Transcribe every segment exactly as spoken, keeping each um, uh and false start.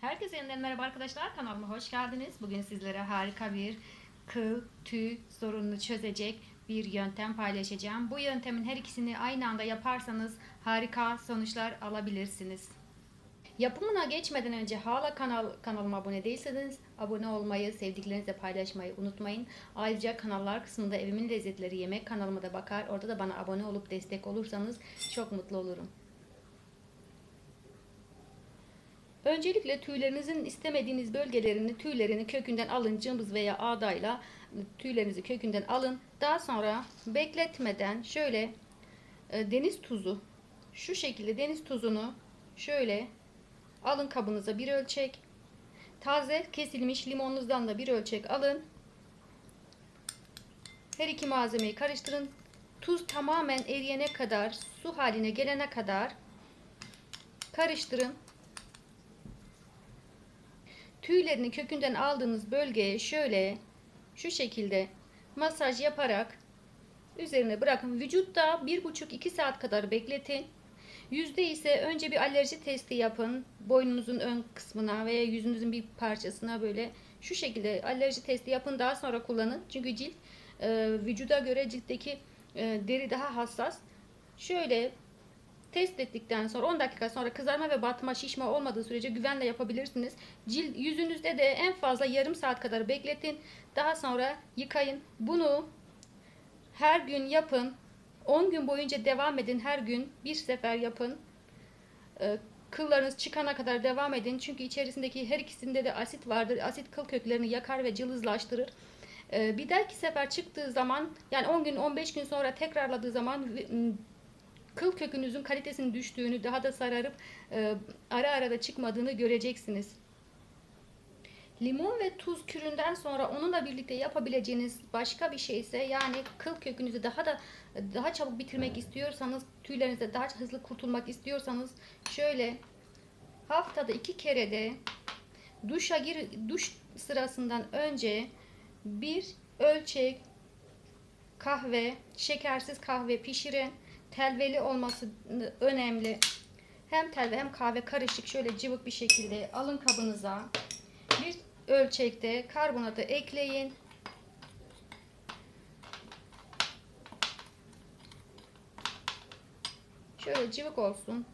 Herkese yeniden merhaba arkadaşlar. Kanalıma hoş geldiniz. Bugün sizlere harika bir kıl, tüy sorununu çözecek bir yöntem paylaşacağım. Bu yöntemin her ikisini aynı anda yaparsanız harika sonuçlar alabilirsiniz. Yapımına geçmeden önce hala kanal, kanalıma abone değilseniz abone olmayı, sevdiklerinizle paylaşmayı unutmayın. Ayrıca kanallar kısmında Evimin Lezzetleri Yemek kanalıma da bakar. Orada da bana abone olup destek olursanız çok mutlu olurum. Öncelikle tüylerinizin istemediğiniz bölgelerini, tüylerini kökünden alın. Cımbız veya ağdayla tüylerinizi kökünden alın. Daha sonra bekletmeden şöyle e, deniz tuzu, şu şekilde deniz tuzunu şöyle alın kabınıza bir ölçek. Taze kesilmiş limonunuzdan da bir ölçek alın. Her iki malzemeyi karıştırın. Tuz tamamen eriyene kadar, su haline gelene kadar karıştırın. Tüylerini kökünden aldığınız bölgeye şöyle şu şekilde masaj yaparak üzerine bırakın. Vücutta bir buçuk iki saat kadar bekletin. Yüzde ise önce bir alerji testi yapın. Boynunuzun ön kısmına veya yüzünüzün bir parçasına böyle şu şekilde alerji testi yapın. Daha sonra kullanın. Çünkü cilt e, vücuda göre ciltteki e, deri daha hassas. Şöyle test ettikten sonra on dakika sonra kızarma ve batma, şişme olmadığı sürece güvenle yapabilirsiniz. Cilt yüzünüzde de en fazla yarım saat kadar bekletin. Daha sonra yıkayın. Bunu her gün yapın. on gün boyunca devam edin. Her gün bir sefer yapın. Ee, Kıllarınız çıkana kadar devam edin. Çünkü içerisindeki her ikisinde de asit vardır. Asit kıl köklerini yakar ve cılızlaştırır. Ee, bir dahaki sefer çıktığı zaman, yani on gün on beş gün sonra tekrarladığı zaman kıl kökünüzün kalitesinin düştüğünü, daha da sararıp e, ara ara da çıkmadığını göreceksiniz. Limon ve tuz küründen sonra onunla birlikte yapabileceğiniz başka bir şey ise, yani kıl kökünüzü daha da daha çabuk bitirmek istiyorsanız, tüylerinizde daha hızlı kurtulmak istiyorsanız şöyle haftada iki kere de duşa gir duş sırasından önce bir ölçek kahve, şekersiz kahve pişirin. Telveli olması önemli. Hem telve hem kahve karışık şöyle cıvık bir şekilde alın kabınıza. Bir ölçekte karbonatı ekleyin. Şöyle cıvık olsun.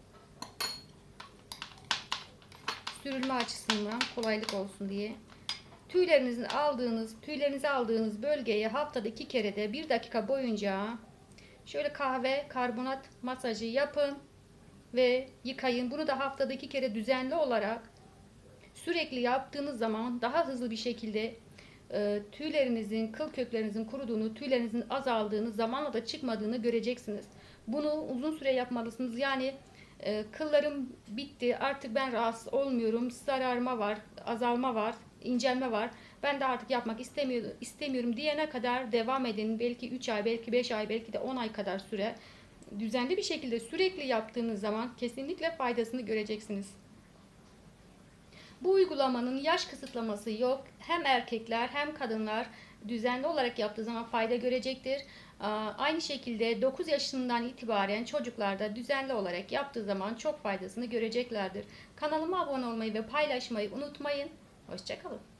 Sürülme açısından kolaylık olsun diye. Tüylerinizin aldığınız, tüylerinizi aldığınız bölgeye haftada iki kere de bir dakika boyunca şöyle kahve karbonat masajı yapın ve yıkayın. Bunu da haftada iki kere düzenli olarak sürekli yaptığınız zaman daha hızlı bir şekilde e, tüylerinizin, kıl köklerinizin kuruduğunu, tüylerinizin azaldığını, zamanla da çıkmadığını göreceksiniz. Bunu uzun süre yapmalısınız. Yani e, kıllarım bitti, artık ben rahatsız olmuyorum, sararma var, azalma var, incelme var, ben de artık yapmak istemiyorum, istemiyorum diyene kadar devam edin. Belki üç ay, belki beş ay, belki de on ay kadar süre. Düzenli bir şekilde sürekli yaptığınız zaman kesinlikle faydasını göreceksiniz. Bu uygulamanın yaş kısıtlaması yok. Hem erkekler hem kadınlar düzenli olarak yaptığı zaman fayda görecektir. Aynı şekilde dokuz yaşından itibaren çocuklar da düzenli olarak yaptığı zaman çok faydasını göreceklerdir. Kanalıma abone olmayı ve paylaşmayı unutmayın. Hoşça kalın.